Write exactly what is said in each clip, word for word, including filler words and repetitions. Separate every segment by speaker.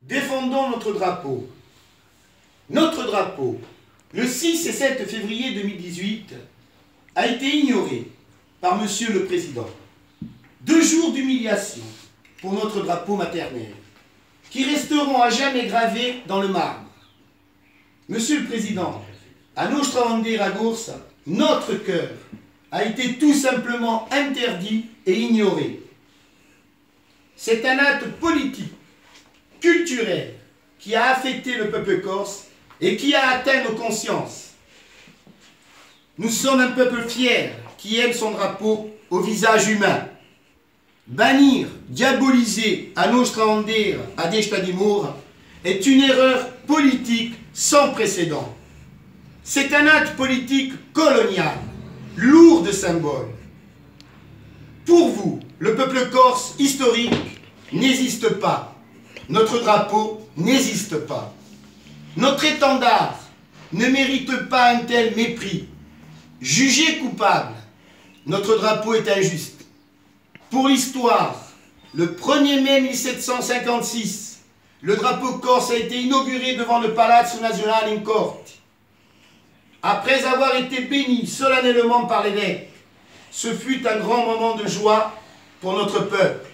Speaker 1: Défendons notre drapeau. Notre drapeau, le six et sept février deux mille dix-huit, a été ignoré par Monsieur le Président. Deux jours d'humiliation pour notre drapeau maternel, qui resteront à jamais gravés dans le marbre. Monsieur le Président, à Nostra Bandera Gorsa, notre cœur a été tout simplement interdit et ignoré. C'est un acte politique, culturel, qui a affecté le peuple corse et qui a atteint nos consciences. Nous sommes un peuple fier qui aime son drapeau au visage humain. Bannir, diaboliser à Nostra Bandera, à Desta Dimor, est une erreur politique sans précédent. C'est un acte politique colonial, lourd de symboles. Pour vous, le peuple corse historique n'existe pas. Notre drapeau n'existe pas. Notre étendard ne mérite pas un tel mépris. Jugé coupable, notre drapeau est injuste. Pour l'histoire, le premier mai mille sept cent cinquante-six, le drapeau corse a été inauguré devant le Palazzo Nazionale in Corte. Après avoir été béni solennellement par l'évêque, ce fut un grand moment de joie pour notre peuple.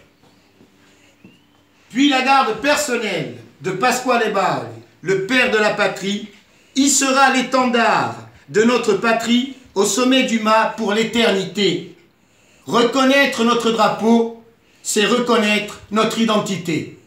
Speaker 1: Puis la garde personnelle de Pasquale Baldi, le père de la patrie, hissera l'étendard de notre patrie au sommet du mât pour l'éternité. Reconnaître notre drapeau, c'est reconnaître notre identité.